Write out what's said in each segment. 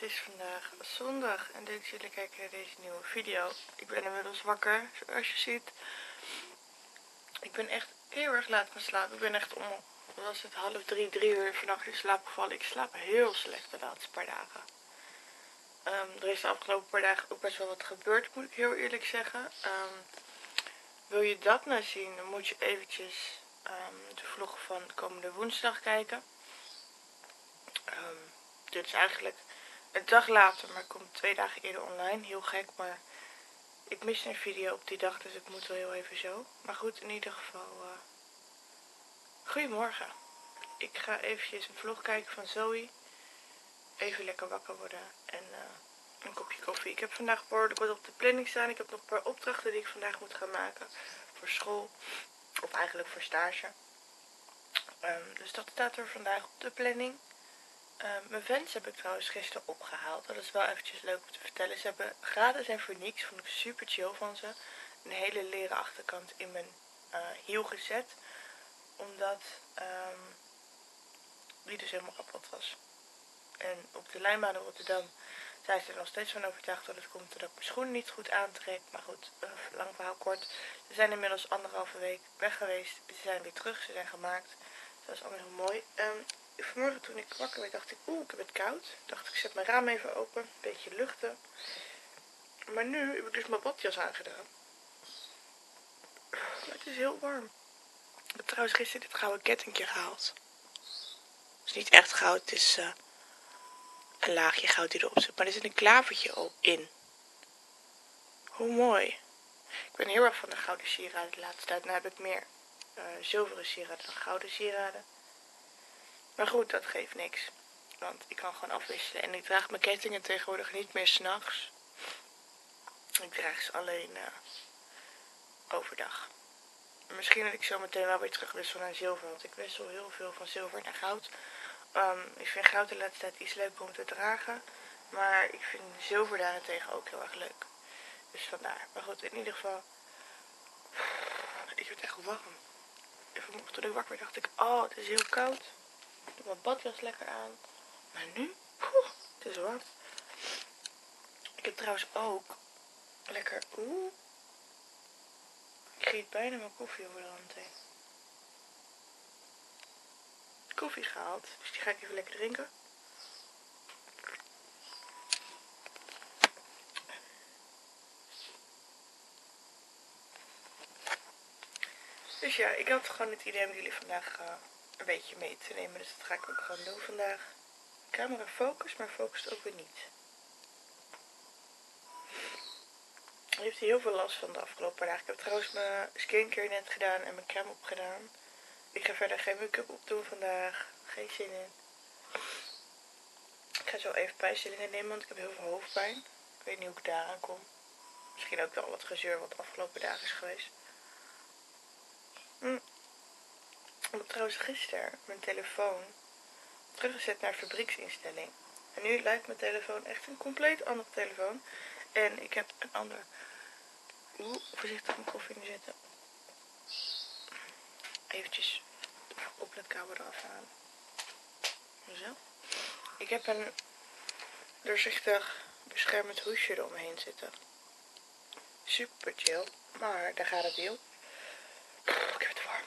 is vandaag zondag en leuk dat jullie kijken naar deze nieuwe video. Ik ben inmiddels wakker, zoals je ziet. Ik ben echt heel erg laat gaan slapen. Ik ben echt om, wat was het, 2:30, 3 uur vannacht in slaap gevallen. Ik slaap heel slecht de laatste paar dagen. Er is de afgelopen paar dagen ook best wel wat gebeurd, moet ik heel eerlijk zeggen. Wil je dat nou zien, dan moet je eventjes de vlog van komende woensdag kijken. Dit is eigenlijk een dag later, maar komt 2 dagen eerder online. Heel gek, maar ik mis een video op die dag, dus ik moet wel heel even zo. Maar goed, in ieder geval, goedemorgen. Ik ga eventjes een vlog kijken van Zoe. Even lekker wakker worden en een kopje koffie. Ik heb vandaag behoorlijk wat op de planning staan. Ik heb nog een paar opdrachten die ik vandaag moet gaan maken voor school. Of eigenlijk voor stage. Dus dat staat er vandaag op de planning. Mijn vents heb ik trouwens gisteren opgehaald. Dat is wel eventjes leuk om te vertellen. Ze hebben gratis en voor niks, vond ik super chill van ze, een hele leren achterkant in mijn hiel gezet. Omdat die dus helemaal kapot was. En op de lijnbaan in Rotterdam zijn ze er nog steeds van overtuigd dat het komt doordat ik mijn schoenen niet goed aantrek. Maar goed, lang verhaal kort. Ze zijn inmiddels 1,5 week weg geweest. Ze zijn weer terug, ze zijn gemaakt. Dat is allemaal heel mooi. Vanmorgen toen ik wakker werd dacht ik, ik heb het koud. Dacht ik zet mijn raam even open, een beetje luchten. Maar nu heb ik dus mijn badjas aangedaan. Maar het is heel warm. Ik heb trouwens gisteren dit gouden kettingje gehaald. Het is niet echt goud, het is een laagje goud die erop zit. Maar er zit een klavertje in. Hoe mooi. Ik ben heel erg van de gouden sieraden de laatste tijd. Nu heb ik meer zilveren sieraden dan gouden sieraden. Maar goed, dat geeft niks. Want ik kan gewoon afwisselen. En ik draag mijn kettingen tegenwoordig niet meer 's nachts. Ik draag ze alleen overdag. Misschien dat ik zo meteen wel weer terugwissel naar zilver. Want ik wissel heel veel van zilver naar goud. Ik vind goud de laatste tijd iets leuker om te dragen. Maar ik vind zilver daarentegen ook heel erg leuk. Dus vandaar. Maar goed, in ieder geval. Ik werd echt warm. En vanmorgen toen ik wakker werd dacht ik, het is heel koud. Ik doe mijn badjas lekker aan. Maar nu, het is warm. Ik heb trouwens ook lekker, ik giet bijna mijn koffie over de hand heen. Koffie gehaald, dus die ga ik even lekker drinken. Dus ja, ik had gewoon het idee om jullie vandaag een beetje mee te nemen. Dus dat ga ik ook gewoon doen vandaag. De camera focust, maar focust ook weer niet. Ik heb hier heel veel last van de afgelopen paar dagen. Ik heb trouwens mijn skincare net gedaan en mijn crème opgedaan. Ik ga verder geen make-up opdoen vandaag. Geen zin in. Ik ga zo even pijnstillingen nemen, want ik heb heel veel hoofdpijn. Ik weet niet hoe ik daaraan kom. Misschien ook wel wat gezeur wat de afgelopen dagen is geweest. Ik heb trouwens gisteren mijn telefoon teruggezet naar fabrieksinstelling. En nu lijkt mijn telefoon echt een compleet andere telefoon. En ik heb een ander. Voorzichtig mijn koffie inzetten. Eventjes de opletkabel eraf halen. Zo. Ik heb een doorzichtig beschermend hoesje eromheen zitten. Super chill. Maar daar gaat het heel. Ik heb het warm.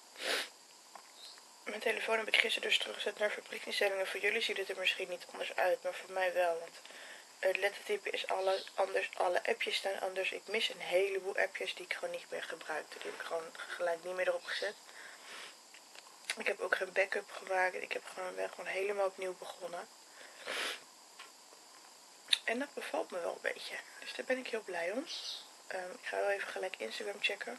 Mijn telefoon heb ik gisteren dus teruggezet naar fabrieksinstellingen. Voor jullie ziet het er misschien niet anders uit, maar voor mij wel. Want het lettertype is anders, alle appjes staan anders. Ik mis een heleboel appjes die ik gewoon niet meer gebruikte. Die heb ik gewoon gelijk niet meer erop gezet. Ik heb ook geen backup gemaakt. Ik heb gewoon helemaal opnieuw begonnen. En dat bevalt me wel een beetje. Dus daar ben ik heel blij om. Ik ga wel even gelijk Instagram checken.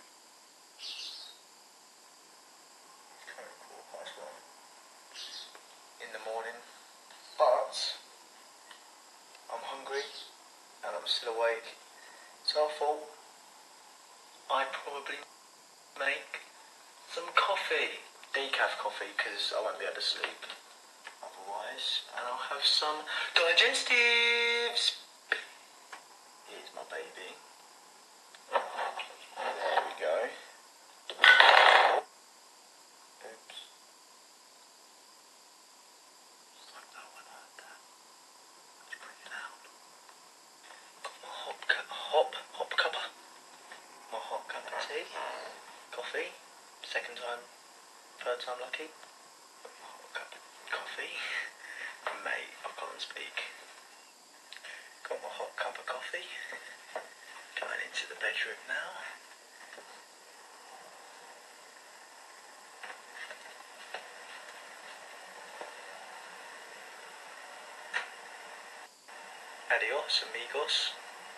In the morning, but I'm hungry and I'm still awake, so I thought I'd probably make some coffee, decaf coffee, because I won't be able to sleep otherwise, and I'll have some digestives. Here's my baby. There we go. Oops. Like that one like that. Let's bring third time lucky. A cup of coffee. Mate, I can't speak. Got my hot cup of coffee. Going into the bedroom now. Adios, amigos.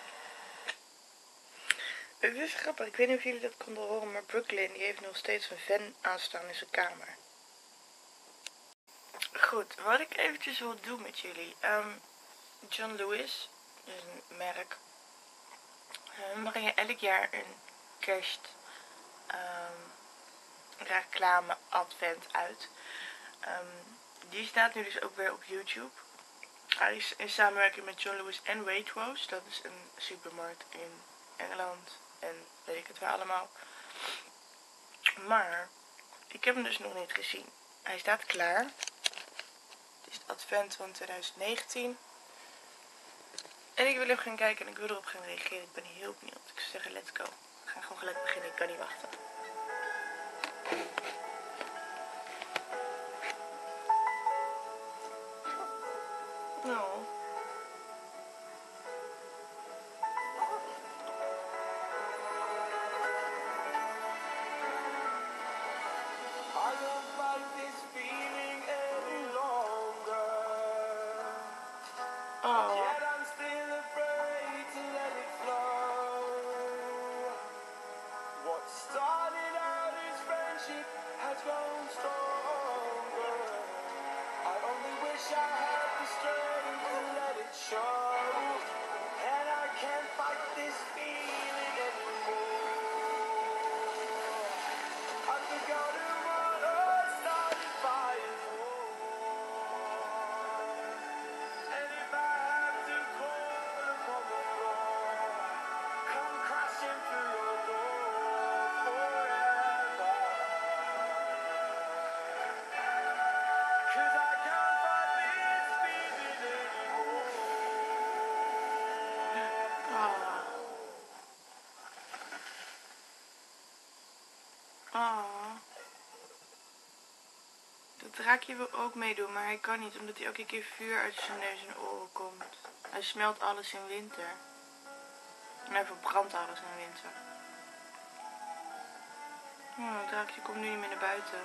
Het is grappig, ik weet niet of jullie dat konden horen, maar Brooklyn die heeft nog steeds een fan aanstaan in zijn kamer. Goed, wat ik eventjes wil doen met jullie. John Lewis, dat is een merk. Brengen elk jaar een kerst reclame advent uit. Die staat nu dus ook weer op YouTube. Hij is in samenwerking met John Lewis en Waitrose. Dat is een supermarkt in Engeland en weet ik het wel allemaal. Maar ik heb hem dus nog niet gezien. Hij staat klaar. Het is de advent van 2019. En ik wil hem gaan kijken en ik wil erop gaan reageren. Ik ben heel benieuwd. Ik zou zeggen, let's go. We gaan gewoon gelijk beginnen. Ik kan niet wachten. Nou. Oh. Yet I'm still afraid to let it flow. What started out as friendship has grown stronger. I only wish I had the strength to let it show. And I can't fight this feeling anymore. I've forgotten what I started fighting for. And if I have to crawl upon the floor, come crashing through your door forever. 'Cause I can't fight this feeling anymore. Dat draakje wil ook meedoen, maar hij kan niet omdat hij elke keer vuur uit zijn neus en oren komt. Hij smelt alles in winter. En hij verbrandt alles in winter. Oh, het draakje komt nu niet meer naar buiten.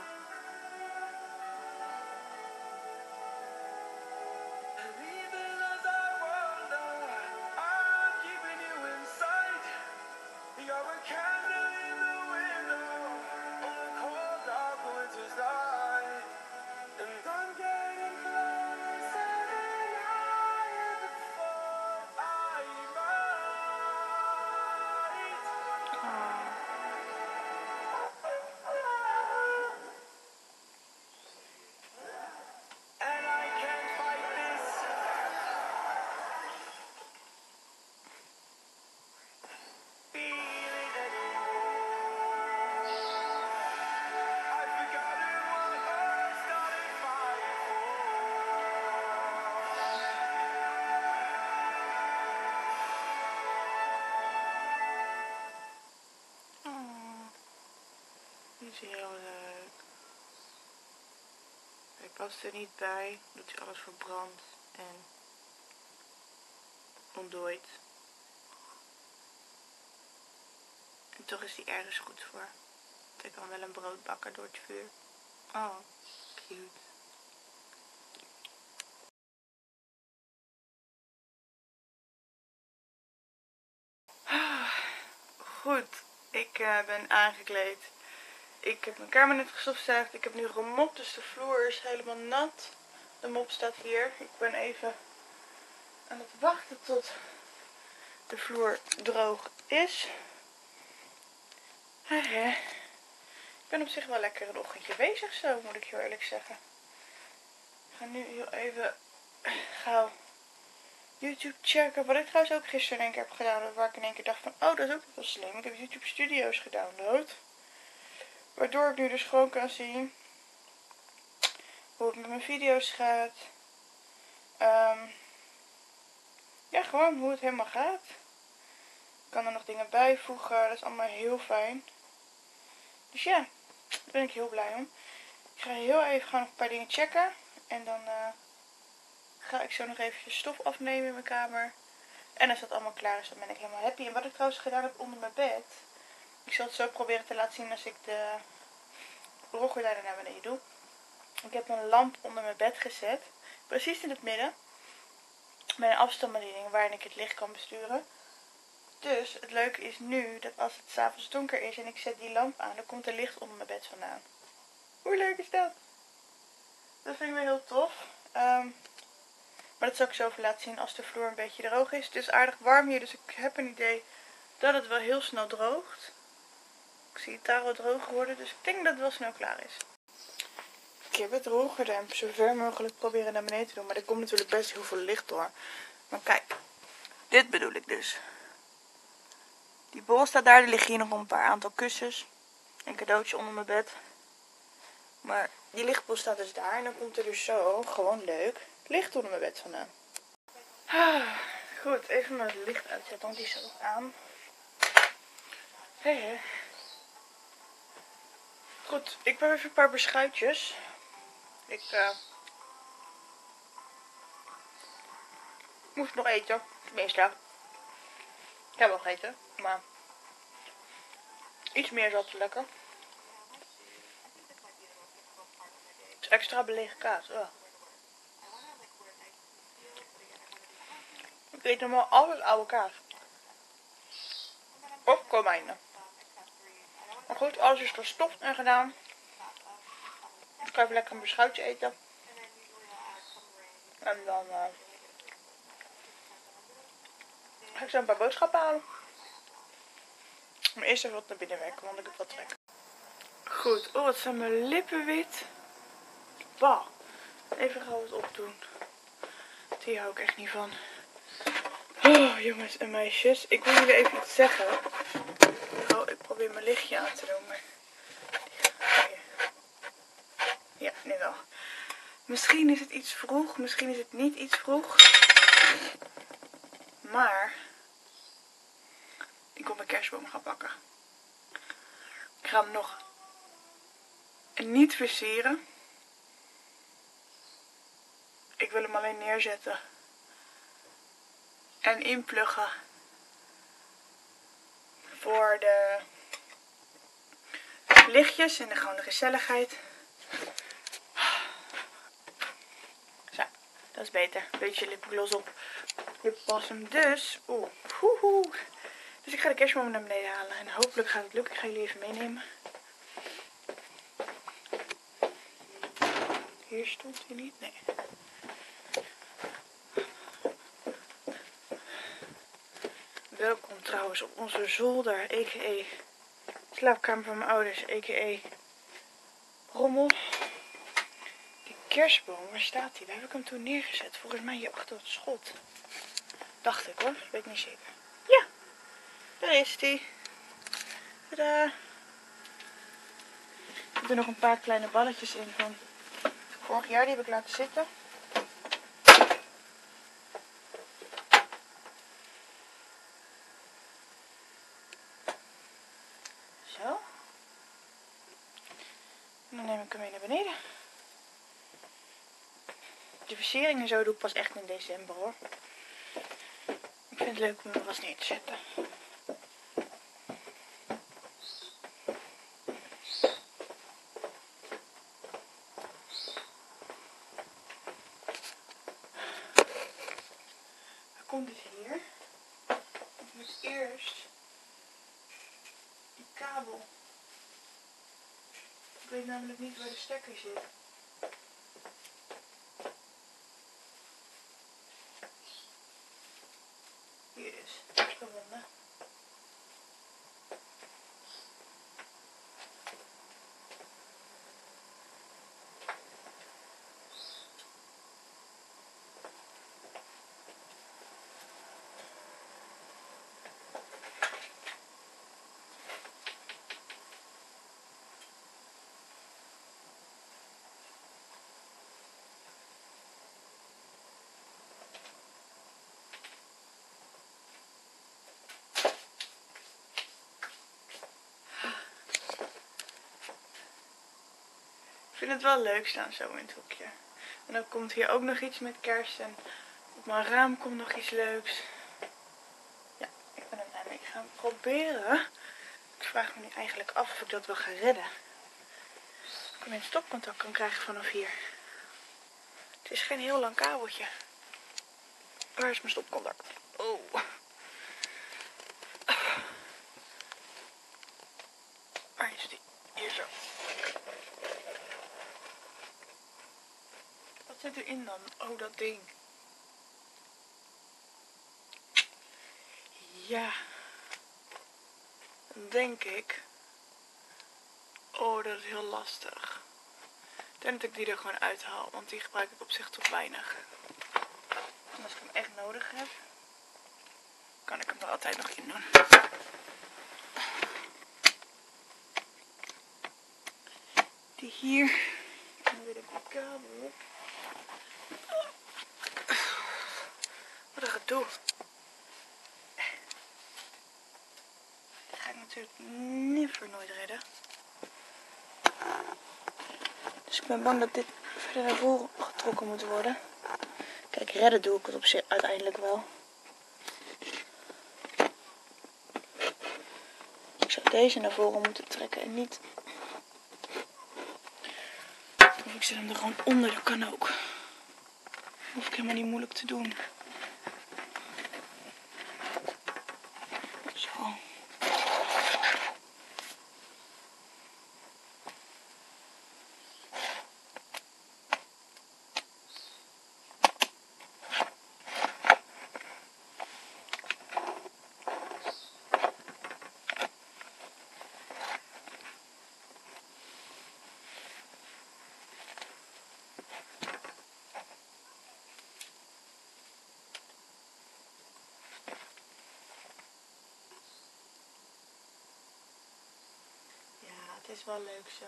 Is heel leuk. Hij past er niet bij, doet hij alles verbrandt en ontdooit. En toch is hij ergens goed voor. Hij kan wel een brood bakken door het vuur. Oh, cute. Goed, ik ben aangekleed. Ik heb mijn kamer net gestofzuigd. Ik heb nu gemopt, dus de vloer is helemaal nat. De mop staat hier. Ik ben even aan het wachten tot de vloer droog is. Ik ben op zich wel lekker een ochtendje bezig zo, moet ik heel eerlijk zeggen. Ik ga nu heel even gauw YouTube checken. Wat ik trouwens ook gisteren in één keer heb gedaan. Waar ik in één keer dacht van, oh, dat is ook wel slim. Ik heb YouTube Studios gedownload. Waardoor ik nu dus gewoon kan zien hoe het met mijn video's gaat. Ja, gewoon hoe het helemaal gaat. Ik kan er nog dingen bijvoegen. Dat is allemaal heel fijn. Dus ja, daar ben ik heel blij om. Ik ga heel even gewoon nog een paar dingen checken. En dan ga ik zo nog even stof afnemen in mijn kamer. En als dat allemaal klaar is, dan ben ik helemaal happy. En wat ik trouwens gedaan heb onder mijn bed. Ik zal het zo proberen te laten zien als ik de rolgordijnen naar beneden doe. Ik heb een lamp onder mijn bed gezet. Precies in het midden. Met een afstandsbediening waarin ik het licht kan besturen. Dus het leuke is nu dat als het 's avonds donker is en ik zet die lamp aan, dan komt er licht onder mijn bed vandaan. Hoe leuk is dat? Dat vind ik wel heel tof. Maar dat zal ik zo even laten zien als de vloer een beetje droog is. Het is aardig warm hier, dus ik heb een idee dat het wel heel snel droogt. Ik zie het daar wel droger worden, dus ik denk dat het wel snel klaar is. Ik heb het rolgordijn zo ver mogelijk proberen naar beneden te doen, maar er komt natuurlijk best heel veel licht door. Maar kijk, dit bedoel ik dus. Die bol staat daar, er liggen hier nog een paar aantal kussens. Een cadeautje onder mijn bed. Maar die lichtbol staat dus daar en dan komt er dus zo, gewoon leuk, licht onder mijn bed vandaan. Goed, even mijn licht uitzetten, want die staat nog aan. Hey. Goed, ik heb even een paar beschuitjes. Ik moest nog eten, tenminste. Ik heb al gegeten, maar iets meer is altijd lekker. Het is extra belegen kaas. Oh. Ik eet normaal altijd oude kaas. Of komijnen. Maar goed, alles is verstopt en gedaan. Ik ga even lekker een beschuitje eten. En dan ga ik zo een paar boodschappen halen. Maar eerst even wat naar binnen werken, want ik heb wat trek. Goed, oh wat zijn mijn lippen wit. Bah. Even gaan we het opdoen. Die hou ik echt niet van. Oh, jongens en meisjes. Ik wil jullie even iets zeggen. Oh, ik probeer mijn lichtje aan te doen. Maar... ja, nu wel. Misschien is het iets vroeg. Misschien is het niet iets vroeg. Maar... ik kom mijn kerstboom gaan pakken. Ik ga hem nog niet versieren. Ik wil hem alleen neerzetten. En inpluggen. Voor de lichtjes en gewoon de gezelligheid. Zo, dat is beter. Beetje lipgloss op. Lipbalsem dus. Oeh, hoehoe. Dus ik ga de kerstboom naar beneden halen. En hopelijk gaat het lukken. Ik ga jullie even meenemen. Hier stond hij niet. Nee. Welkom trouwens op onze zolder. A.k.a. slaapkamer van mijn ouders. A.k.a. rommel. Die kerstboom, waar staat die? Waar heb ik hem toen neergezet? Volgens mij hier achter het schot. Dacht ik hoor. Weet niet zeker. Ja. Daar is die. Tadaa. Ik heb er nog een paar kleine balletjes in van vorig jaar. Die heb ik laten zitten. Zo. En dan neem ik hem mee naar beneden. De versiering en zo doe ik pas echt in december hoor. Ik vind het leuk om er was neer te zetten. Dan komt het hier. Ik moet eerst die kabel. Ik weet namelijk niet waar de stekker zit. Hier is het gevonden. vind het wel leuk staan zo in het hoekje. En dan komt hier ook nog iets met kerst. En op mijn raam komt nog iets leuks. Ja, ik ben er blij mee. Ik ga hem proberen. Ik vraag me nu eigenlijk af of ik dat wel ga redden. Of ik een stopcontact kan krijgen vanaf hier. Het is geen heel lang kabeltje. Waar is mijn stopcontact? Oh. Waar is die? Hier zo. Wat zit erin dan? Oh, dat ding. Ja. Dan denk ik. Oh, dat is heel lastig. Ik denk dat ik die er gewoon uithaal. Want die gebruik ik op zich toch weinig. En als ik hem echt nodig heb, kan ik hem er altijd nog in doen. Die hier. En dan weer de kabel op. Wat een gedoe. Dat ga ik natuurlijk never nooit redden. Dus ik ben bang dat dit verder naar voren getrokken moet worden. Kijk, redden doe ik het op zich uiteindelijk wel. Ik zou deze naar voren moeten trekken en niet. Of ik zet hem er gewoon onder, dat kan ook. Dat hoef ik helemaal niet moeilijk te doen. Zo. Het is wel leuk zo.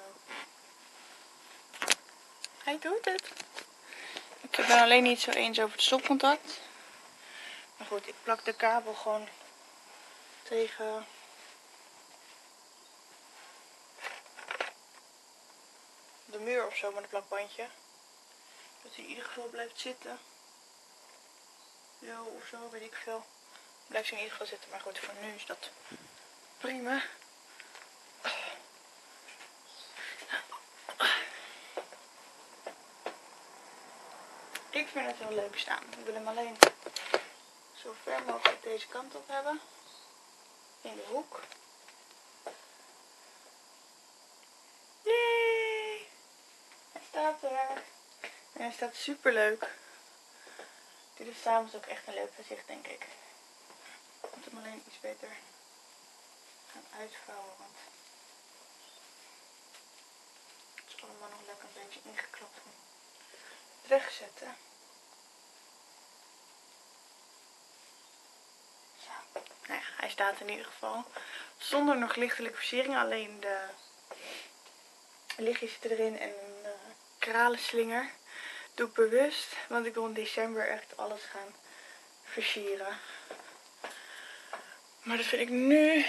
Hij doet het. Ik ben alleen niet zo eens over het stopcontact. Maar goed, ik plak de kabel gewoon tegen de muur of zo met een plakbandje. Dat hij in ieder geval blijft zitten. Zo of zo, weet ik veel. Blijft hij in ieder geval zitten. Maar goed, voor nu is dat prima. Ik vind het heel leuk staan. Ik wil hem alleen zo ver mogelijk deze kant op hebben. In de hoek. Yay! Hij staat er. En hij staat super leuk. Dit is s'avonds ook echt een leuk gezicht, denk ik. Ik moet hem alleen iets beter gaan uitvouwen. Want het is allemaal nog lekker een beetje ingeklapt. Wegzetten. Zo. Nou ja, hij staat in ieder geval. Zonder nog lichtelijke versiering. Alleen de lichtjes zitten erin en een kralenslinger. Doe ik bewust. Want ik wil in december echt alles gaan versieren. Maar dat vind ik nu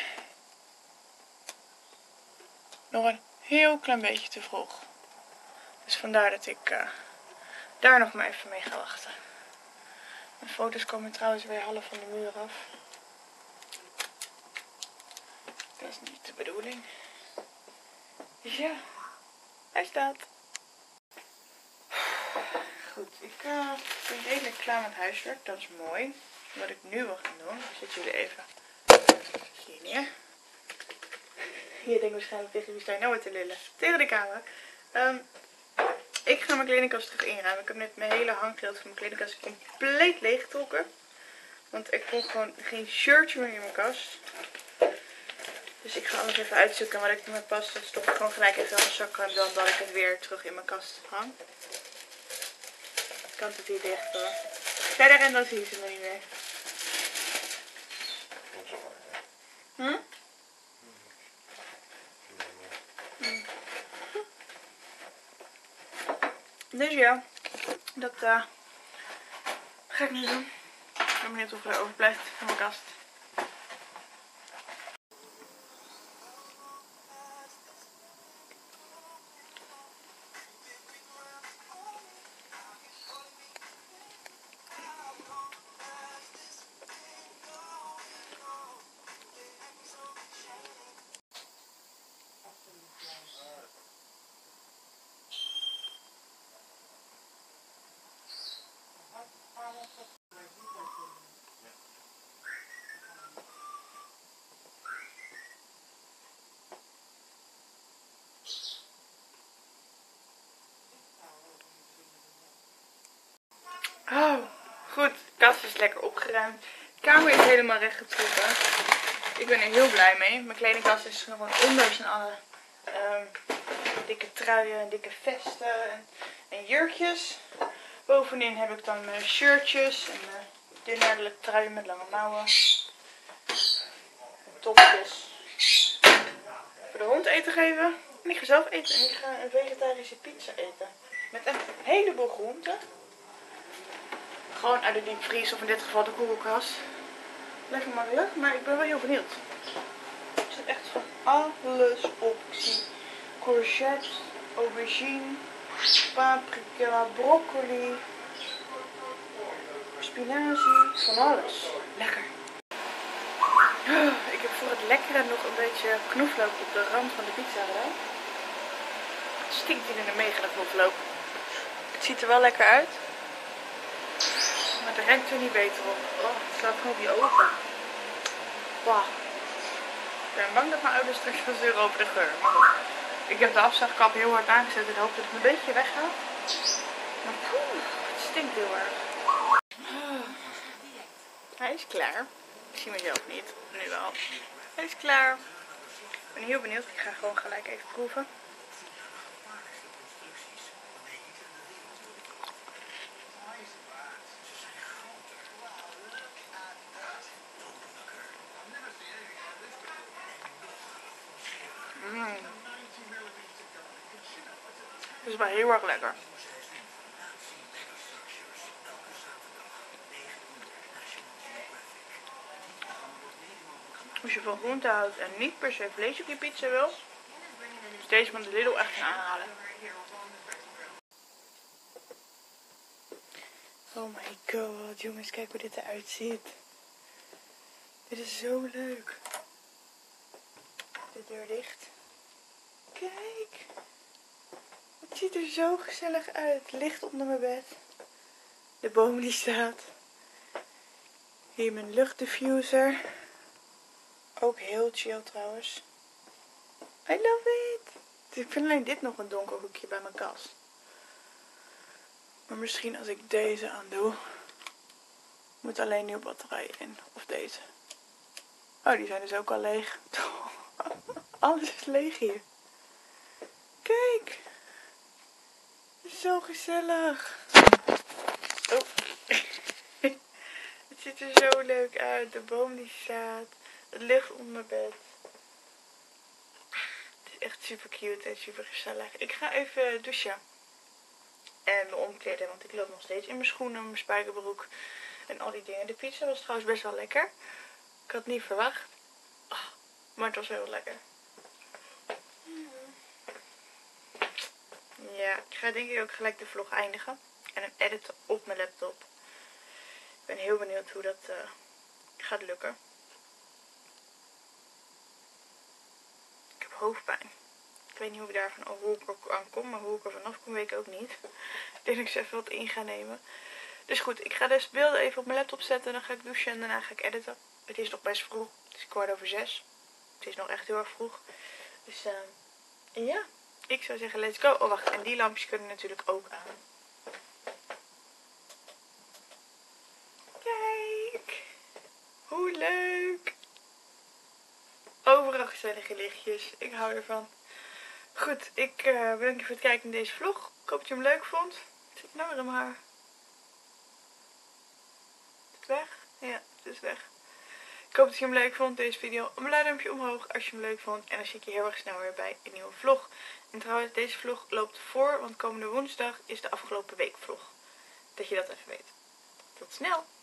nog een heel klein beetje te vroeg. Dus vandaar dat ik daar nog maar even mee ga wachten. Mijn foto's komen trouwens weer half van de muur af. Dat is niet de bedoeling. Dus ja, hij staat. Goed, ik ben redelijk klaar met huiswerk. Dat is mooi. Wat ik nu wil gaan doen, ik zet jullie even hier neer. Je denkt waarschijnlijk tegen wie sta je nou weer te lullen? Tegen de camera. Ik ga mijn kledingkast terug inruimen. Ik heb net mijn hele hanggedeelte van mijn kledingkast compleet leeggetrokken. Want ik kon gewoon geen shirtje meer in mijn kast. Dus ik ga alles even uitzoeken wat ik niet meer past. Dan stop ik gewoon gelijk even in mijn zak en dan dat ik het weer terug in mijn kast hang. De kant is hier dicht hoor. Verder en dan zie je ze nog niet meer. Hm? Dus ja, dat ga ik nu doen. Ik ben benieuwd of er overblijft van mijn kast. Oh, goed. De kast is lekker opgeruimd. De kamer is helemaal rechtgetrokken. Ik ben er heel blij mee. Mijn kledingkast is gewoon onder zijn alle dikke truien en dikke vesten en jurkjes. Bovenin heb ik dan mijn shirtjes en mijn dunne truien met lange mouwen. Topjes. Voor de hond eten geven. En ik ga zelf eten en ik ga een vegetarische pizza eten. Met een heleboel groenten. Gewoon uit de diepvries of in dit geval de koelkast. Lekker makkelijk, maar ik ben wel heel benieuwd. Er zit echt van alles op. Ik zie courgette, aubergine, paprika, broccoli, spinazie, van alles. Lekker. Ik heb voor het lekkere nog een beetje knoflook op de rand van de pizza gedaan. Het stinkt hier in de mega knoflook. Het ziet er wel lekker uit. Maar het ruikt er niet beter op. Oh, het slaat gewoon op je ogen. Wauw. Ik ben bang dat mijn ouders straks gaan zeuren over de geur. Maar goed. Ik heb de afzuigkap heel hard aangezet en hoop dat het een beetje weggaat. Maar poeh, het stinkt heel erg. Hij is klaar. Ik zie mezelf niet. Nu wel. Hij is klaar. Ik ben heel benieuwd. Ik ga gewoon gelijk even proeven. Het is wel heel erg lekker. Als je van groente houdt en niet per se vlees op je pizza wil, is deze van de Lidl echt een aanrader. Oh my god, jongens, kijk hoe dit eruit ziet. Dit is zo leuk. De deur dicht. Kijk. Het ziet er zo gezellig uit. Licht onder mijn bed. De boom die staat. Hier mijn luchtdiffuser. Ook heel chill trouwens. I love it. Ik vind alleen dit nog een donker hoekje bij mijn kast. Maar misschien als ik deze aan doe. Moet alleen nieuwe batterijen in. Of deze. Oh, die zijn dus ook al leeg. Alles is leeg hier. Kijk. Het is zo gezellig. Oh. Het ziet er zo leuk uit. De boom die staat. Het licht onder mijn bed. Het is echt super cute en super gezellig. Ik ga even douchen. En me omkleden. Want ik loop nog steeds in mijn schoenen, mijn spijkerbroek. En al die dingen. De pizza was trouwens best wel lekker. Ik had het niet verwacht. Oh, maar het was heel lekker. Ja, ik ga denk ik ook gelijk de vlog eindigen. En hem editen op mijn laptop. Ik ben heel benieuwd hoe dat gaat lukken. Ik heb hoofdpijn. Ik weet niet hoe ik daarvan hoe ik er aan kom, maar hoe ik er vanaf kom weet ik ook niet. Ik denk dat ik ze even wat in ga nemen. Dus goed, ik ga dus beelden even op mijn laptop zetten. Dan ga ik douchen en daarna ga ik editen. Het is nog best vroeg. Het is 6:15. Het is nog echt heel erg vroeg. Dus ja, ik zou zeggen let's go. Oh wacht, en die lampjes kunnen natuurlijk ook aan. Kijk, hoe leuk. Overal gezellige lichtjes. Ik hou ervan. Goed, ik bedank je voor het kijken naar deze vlog. Ik hoop dat je hem leuk vond. Zit het nou weer in mijn haar? Is het weg? Ja, het is weg. Ik hoop dat je hem leuk vond, deze video. Een blauw duimpje omhoog als je hem leuk vond. En dan zie ik je heel erg snel weer bij een nieuwe vlog. En trouwens, deze vlog loopt voor, want komende woensdag is de afgelopen week vlog. Dat je dat even weet. Tot snel!